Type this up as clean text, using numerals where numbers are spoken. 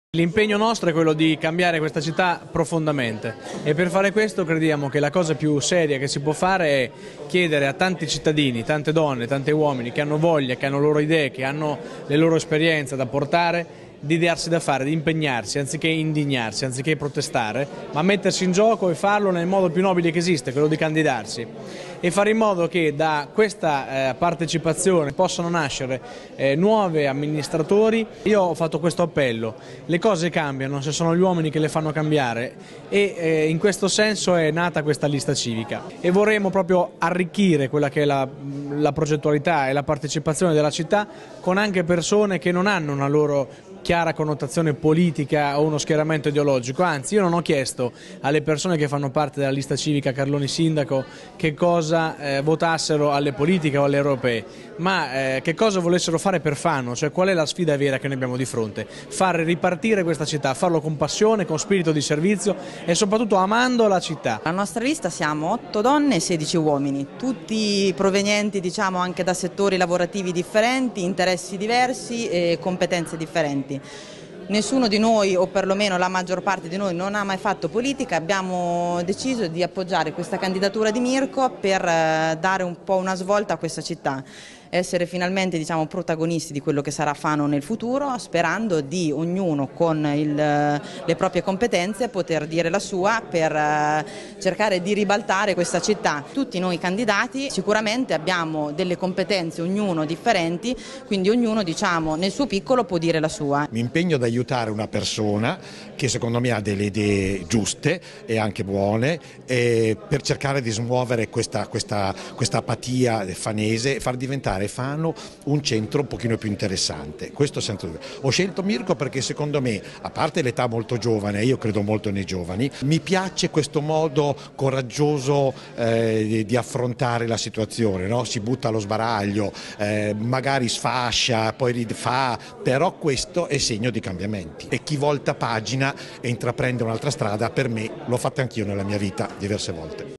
L'impegno nostro è quello di cambiare questa città profondamente e per fare questo crediamo che la cosa più seria che si può fare è chiedere a tanti cittadini, tante donne, tanti uomini che hanno voglia, che hanno loro idee, che hanno le loro esperienze da portare, di darsi da fare, di impegnarsi, anziché indignarsi, anziché protestare, ma mettersi in gioco e farlo nel modo più nobile che esiste, quello di candidarsi e fare in modo che da questa partecipazione possano nascere nuovi amministratori. Io ho fatto questo appello, le cose cambiano se sono gli uomini che le fanno cambiare e in questo senso è nata questa lista civica e vorremmo proprio arricchire quella che è la progettualità e la partecipazione della città con anche persone che non hanno una loro chiara connotazione politica o uno schieramento ideologico, anzi io non ho chiesto alle persone che fanno parte della lista civica Carloni Sindaco che cosa votassero alle politiche o alle europee, ma che cosa volessero fare per Fano, cioè qual è la sfida vera che noi abbiamo di fronte, fare ripartire questa città, farlo con passione, con spirito di servizio e soprattutto amando la città. La nostra lista siamo 8 donne e 16 uomini, tutti provenienti diciamo anche da settori lavorativi differenti, interessi diversi e competenze differenti. Nessuno di noi, o perlomeno la maggior parte di noi, non ha mai fatto politica. Abbiamo deciso di appoggiare questa candidatura di Mirko per dare un po' una svolta a questa città, essere finalmente diciamo, protagonisti di quello che sarà Fano nel futuro, sperando di ognuno con le proprie competenze poter dire la sua per cercare di ribaltare questa città. Tutti noi candidati sicuramente abbiamo delle competenze, ognuno differenti, quindi ognuno diciamo, nel suo piccolo può dire la sua. Mi impegno ad aiutare una persona che secondo me ha delle idee giuste e anche buone per cercare di smuovere questa apatia fanese e far diventare Fano un centro un pochino più interessante. Questo senso. Ho scelto Mirko perché secondo me, a parte l'età molto giovane, io credo molto nei giovani, mi piace questo modo coraggioso di affrontare la situazione, no? Si butta allo sbaraglio, magari sfascia, poi rifà, però questo è segno di cambiamenti e chi volta pagina e intraprende un'altra strada, per me l'ho fatta anch'io nella mia vita diverse volte.